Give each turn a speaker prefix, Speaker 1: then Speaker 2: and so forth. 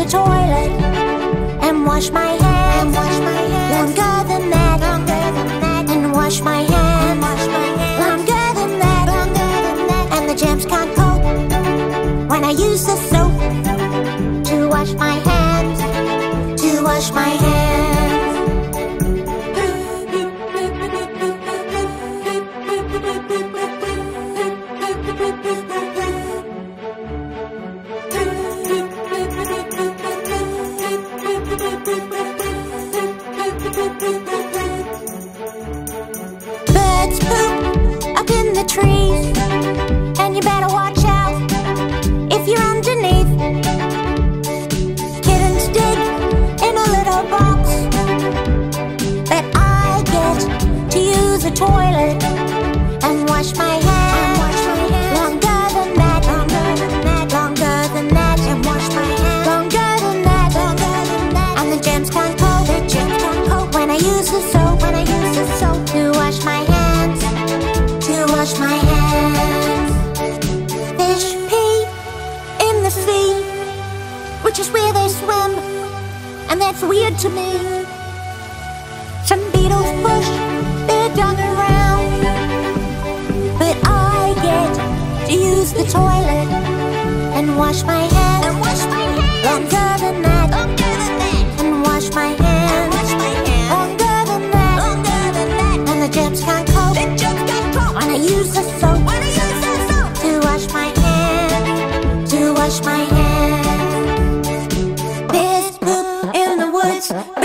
Speaker 1: toilet and wash my hands. Longer than that, and wash my hands. Longer than that, and the germs can't cope when I use the soap to wash my hands, to wash my hands. Birds poop up in the trees, and you better watch out if you're underneath. Kittens dig in a little box, but I get to use a toilet and wash my hands. Longer than that, longer than that, and wash my hands. Longer than that, and the germs can't cope when I use the soap, to wash my hands, to wash my hands. Fish pee in the sea, which is where they swim, and that's weird to me. Some beetles push their dung around, but I get to use the toilet and wash my hands. Longer than that, and wash my hands. Longer than that, and the germs can't cope when I use the soap, to wash my hands, to wash my hands. Bears poop in the woods,